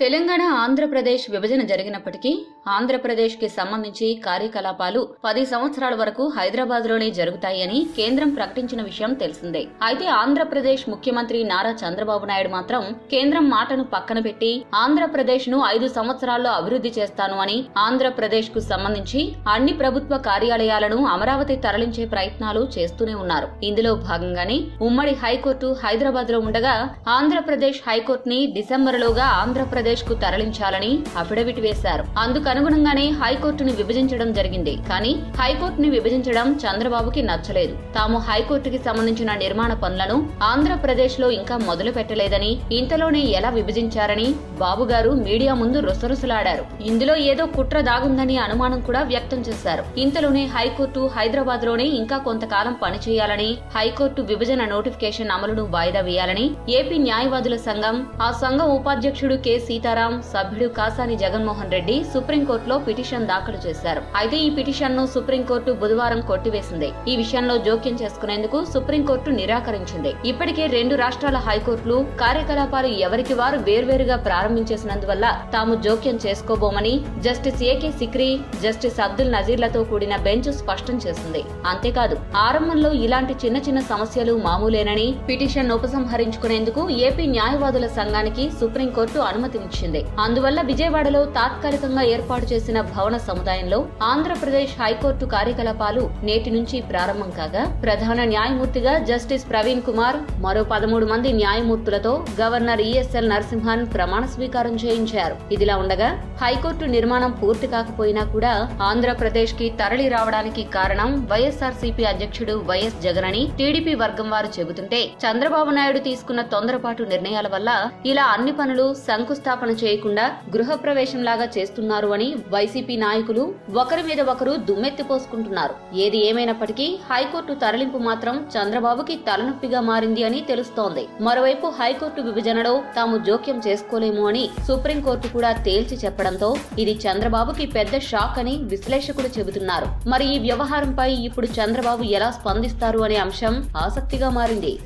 తెలంగాణ ఆంధ్రప్రదేశ్ విభజన జరిగినప్పటికీ ఆంధ్రప్రదేశ్ కి సంబంధించి కార్యకలాపాలు 10 సంవత్సరాల వరకు హైదరాబాద్ లోనే జరుగుతాయని కేంద్రం ప్రకటించిన విషయం తెలిసిందే. అయితే ఆంధ్రప్రదేశ్ ముఖ్యమంత్రి నారా చంద్రబాబు నాయుడు మాత్రం కేంద్రం మాటను పక్కన పెట్టి ఆంధ్రప్రదేశ్ ను 5 సంవత్సరాల్లో అభివృద్ధి చేస్తాను అని ఆంధ్రప్రదేశ్ కు సంబంధించి అన్ని ప్రభుత్వ కార్యాలయాలను అమరావతి తరలించే ప్రయత్నాలు చేస్తూనే ఉన్నారు. ఇందులో భాగంగానే ఉమ్మడి హైకోర్టు హైదరాబాద్ లో ఉండగా ఆంధ్రప్రదేశ్ హైకోర్టుని డిసెంబర్లోగా ఆంధ్రప్రదేశ్ కు తరలించాలని అఫిడవిట్ వేశారు. అందుకనుగుణంగానే హైకోర్టును విభజించడం జరిగింది. కానీ హైకోర్టుని విభజించడం చంద్రబాబుకి నచ్చలేదు. తాము హైకోర్టుకి సంబంధించిన నిర్మాణ పనులను ఆంధ్రప్రదేశ్ లో ఇంకా మొదలు పెట్టలేదని, ఇంతలోనే ఎలా విభజించారని బాబు గారు మీడియా ముందు రుసరుసలాడారు. ఇందులో ఏదో కుట్ర దాగుందని అనుమానం కూడా వ్యక్తం చేశారు. ఇంతలోనే హైకోర్టు హైదరాబాద్ లోనే ఇంకా కొంతకాలం పనిచేయాలని, హైకోర్టు విభజన నోటిఫికేషన్ అమలును వాయిదా వేయాలని ఏపీ న్యాయవాదుల సంఘం, ఆ సంఘం ఉపాధ్యక్షుడు కె సీతారాం, సభ్యుడు కాసాని జగన్మోహన్ రెడ్డి సుప్రీంకోర్టులో పిటిషన్ దాఖలు చేశారు. అయితే ఈ పిటిషన్ ను సుప్రీంకోర్టు బుధవారం కొట్టివేసింది. ఈ విషయంలో జోక్యం చేసుకునేందుకు సుప్రీంకోర్టు నిరాకరించింది. ఇప్పటికే 2 రాష్ట్రాల హైకోర్టులు కార్యకలాపాలు ఎవరికి వారు వేర్వేరుగా ప్రారంభించేసినందువల్ల తాము జోక్యం చేసుకోబోమని justice AK Sikri, justice Abdul నజీర్లతో కూడిన బెంచ్ స్పష్టం చేసింది. అంతేకాదు ఆరంభంలో ఇలాంటి చిన్న చిన్న సమస్యలు మామూలేనని పిటిషన్ ఉపసంహరించుకునేందుకు ఏపీ న్యాయవాదుల సంఘానికి సుప్రీంకోర్టు అనుమతినిచ్చింది. అందువల్ల విజయవాడలో తాత్కాలికంగా ఏర్పాటు చేసిన భవన సముదాయంలో ఆంధ్రప్రదేశ్ హైకోర్టు కార్యకలాపాలు నేటి నుంచి ప్రారంభం కాగా ప్రధాన న్యాయమూర్తిగా జస్టిస్ ప్రవీణ్ కుమార్, మరో 13 మంది న్యాయమూర్తులతో గవర్నర్ ఈఎస్ఎల్ నరసింహన్ ప్రమాణ స్వీకారం చేయించారు. ఇదిలా ఉండగా హైకోర్టు నిర్మాణం పూర్తి కాకపోయినా కూడా ఆంధ్రప్రదేశ్ కి తరలి రావడానికి కారణం వైఎస్ఆర్సీపీ అధ్యక్షుడు వైఎస్ జగన్ అని టీడీపీ వర్గం వారు చెబుతుంటే, చంద్రబాబు నాయుడు తీసుకున్న తొందరపాటు నిర్ణయాల వల్ల ఇలా అన్ని పనులు శంకుస్థాపన చేయకుండా గృహప్రవేశంలాగా చేస్తున్నారు అని వైసీపీ నాయకులు ఒకరి మీద ఒకరు దుమ్మెత్తిపోసుకుంటున్నారు. ఏది ఏమైనప్పటికీ హైకోర్టు తరలింపు మాత్రం చంద్రబాబుకి తలనొప్పిగా మారింది అని తెలుస్తోంది. మరోవైపు హైకోర్టు విభజనలో తాము జోక్యం చేసుకోలేము అని సుప్రీంకోర్టు కూడా తేల్చి చెప్పడంతో ఇది చంద్రబాబుకి పెద్ద షాక్ అని విశ్లేషకులు చెబుతున్నారు. మరి ఈ వ్యవహారంపై ఇప్పుడు చంద్రబాబు ఎలా స్పందిస్తారు అనే అంశం ఆసక్తిగా మారింది.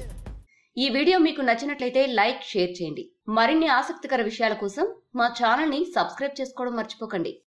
ఈ వీడియో మీకు నచ్చినట్లయితే లైక్, షేర్ చేయండి. మరిన్ని ఆసక్తికర విషయాల కోసం మా ఛానల్ ని సబ్స్క్రైబ్ చేసుకోవడం మర్చిపోకండి.